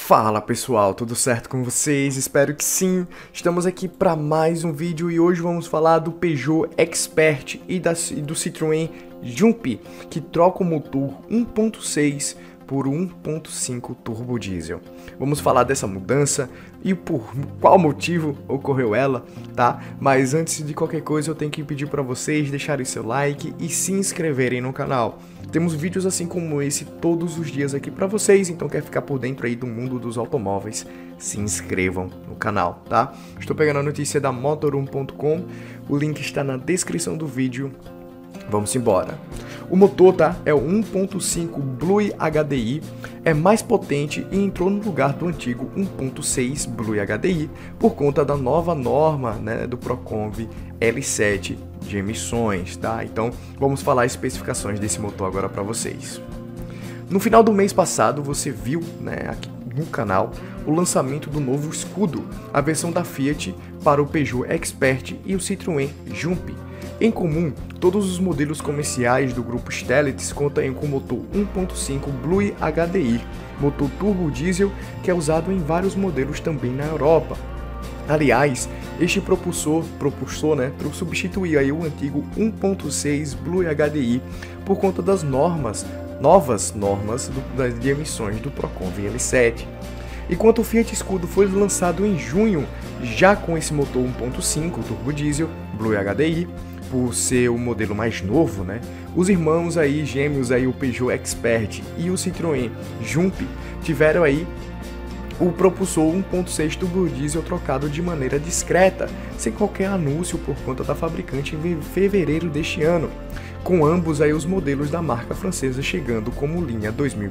Fala pessoal, tudo certo com vocês? Espero que sim. Estamos aqui para mais um vídeo e hoje vamos falar do Peugeot Expert e do Citroën Jumpy, que troca o motor 1.6 por 1.5 turbo diesel. Vamos falar dessa mudança e por qual motivo ocorreu ela, tá? Mas antes de qualquer coisa eu tenho que pedir para vocês deixarem seu like e se inscreverem no canal. Temos vídeos assim como esse todos os dias aqui para vocês, então quer ficar por dentro aí do mundo dos automóveis, se inscrevam no canal, tá? Estou pegando a notícia da Motor1.com, o link está na descrição do vídeo. Vamos embora. O motor, tá, é o 1.5 Blue HDI, é mais potente e entrou no lugar do antigo 1.6 Blue HDI por conta da nova norma, né, do Proconv L7 de emissões, tá? Então vamos falar as especificações desse motor agora para vocês. No final do mês passado você viu, né, aqui no canal, o lançamento do novo escudo, a versão da Fiat para o Peugeot Expert e o Citroën Jumpy. Em comum, todos os modelos comerciais do grupo Stellantis contam com motor 1.5 Blue HDI, motor turbo diesel que é usado em vários modelos também na Europa. Aliás, este propulsor, né, substituiu aí o antigo 1.6 Blue HDI por conta das novas normas de emissões do Proconv L7. Enquanto o Fiat Scudo foi lançado em junho, já com esse motor 1.5 turbo diesel Blue HDI, por ser o modelo mais novo, né? Os irmãos aí, gêmeos aí, o Peugeot Expert e o Citroën Jumpy tiveram aí o propulsor 1.6 turbo diesel trocado de maneira discreta, sem qualquer anúncio por conta da fabricante em fevereiro deste ano, com ambos aí os modelos da marca francesa chegando como linha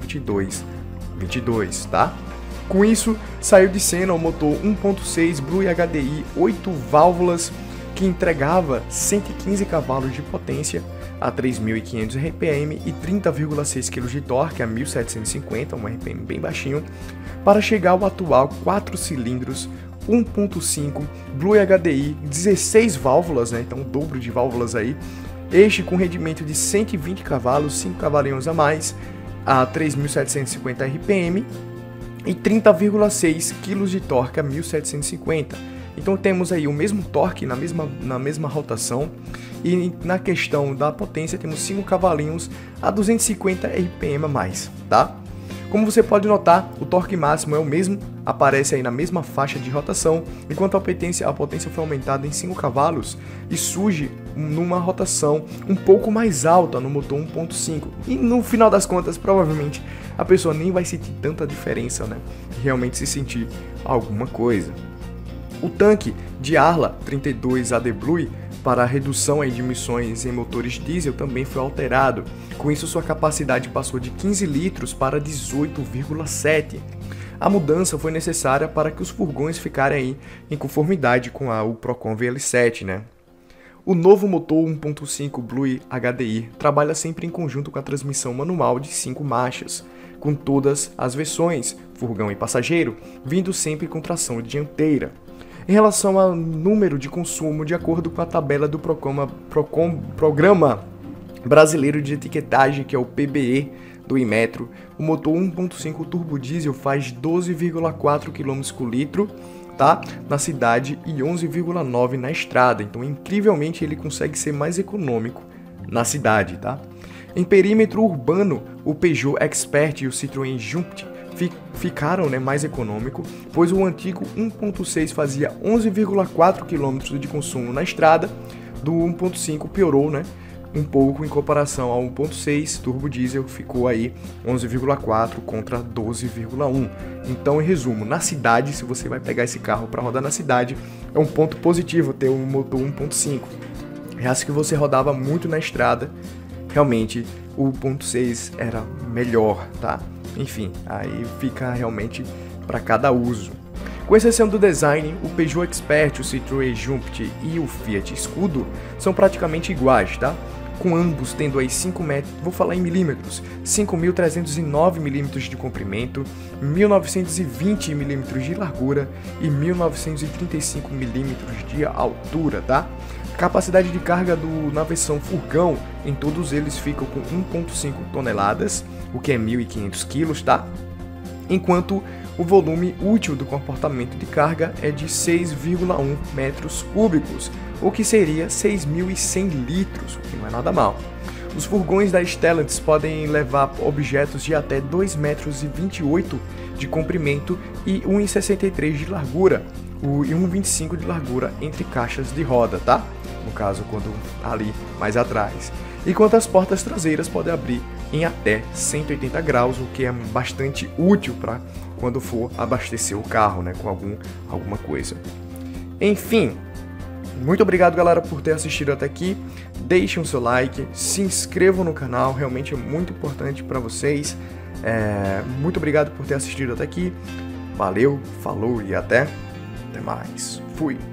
2022, tá? Com isso, saiu de cena o motor 1.6 Blue HDI 8 válvulas que entregava 115 cavalos de potência a 3.500 RPM e 30,6 kg de torque a 1.750, um RPM bem baixinho, para chegar ao atual 4 cilindros 1.5 Blue HDI 16 válvulas, né? Então o dobro de válvulas aí, este com rendimento de 120 cavalos, 5 cavalinhos a mais, a 3.750 RPM e 30,6 kg de torque a 1.750. Então temos aí o mesmo torque na mesma rotação e na questão da potência temos 5 cavalinhos a 250 RPM a mais, tá? Como você pode notar, o torque máximo é o mesmo, aparece aí na mesma faixa de rotação, enquanto a potência foi aumentada em 5 cavalos e surge numa rotação um pouco mais alta no motor 1.5. E no final das contas, provavelmente, a pessoa nem vai sentir tanta diferença, né? Realmente se sentir alguma coisa. O tanque de Arla 32 AD Blue para a redução de emissões em motores diesel também foi alterado. Com isso, sua capacidade passou de 15 litros para 18,7. A mudança foi necessária para que os furgões ficarem em conformidade com o Proconv L7, né? O novo motor 1.5 Blue HDI trabalha sempre em conjunto com a transmissão manual de 5 marchas, com todas as versões, furgão e passageiro, vindo sempre com tração dianteira. Em relação ao número de consumo, de acordo com a tabela do Programa Brasileiro de Etiquetagem, que é o PBE do Inmetro, o motor 1.5 turbo diesel faz 12,4 km por litro, tá? Na cidade e 11,9 na estrada. Então, incrivelmente, ele consegue ser mais econômico na cidade, tá? Em perímetro urbano, o Peugeot Expert e o Citroën Jumpy ficaram, né, mais econômico, pois o antigo 1.6 fazia 11,4 km de consumo na estrada, do 1.5 piorou, né, um pouco em comparação ao 1.6 turbo diesel, ficou aí 11,4 contra 12,1. Então, em resumo, na cidade, se você vai pegar esse carro para rodar na cidade, é um ponto positivo ter um motor 1.5. Reaça que você rodava muito na estrada, realmente o 1.6 era melhor, tá? Enfim, aí fica realmente para cada uso. Com exceção do design, o Peugeot Expert, o Citroën Jumpy e o Fiat Scudo são praticamente iguais, tá? Com ambos tendo aí 5 metros, vou falar em milímetros, 5.309 milímetros de comprimento, 1.920 milímetros de largura e 1.935 milímetros de altura, tá? Capacidade de carga na versão furgão, em todos eles ficam com 1.5 toneladas, o que é 1.500 kg, tá? Enquanto O volume útil do comportamento de carga é de 6,1 metros cúbicos, o que seria 6.100 litros, o que não é nada mal. Os furgões da Stellantis podem levar objetos de até 2,28 metros de comprimento e 1,63 de largura, e 1,25 de largura entre caixas de roda, tá? No caso, quando ali mais atrás. Enquanto as portas traseiras podem abrir em até 180 graus, o que é bastante útil para quando for abastecer o carro, né, com alguma coisa. Enfim, muito obrigado, galera, por ter assistido até aqui. Deixem o seu like, se inscrevam no canal, realmente é muito importante para vocês. Muito obrigado por ter assistido até aqui. Valeu, falou e até mais. Fui!